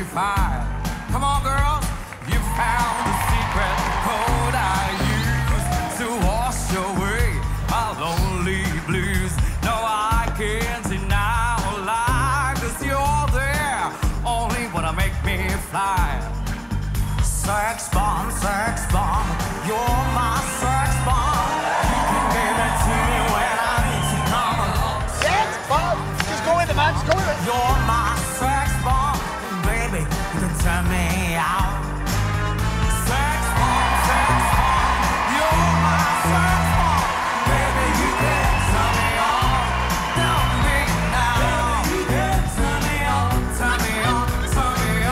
fire. Come on, girls, you found the secret code I use to wash away my lonely blues. No, I can't deny or lie, 'cause you're there only when I make me fly. Sex bomb, you're my sex bomb. You can give it to me when I need to come along. Sex bomb? Just go with it, man. Just go with it. You're my sex bomb, baby. You can turn me out.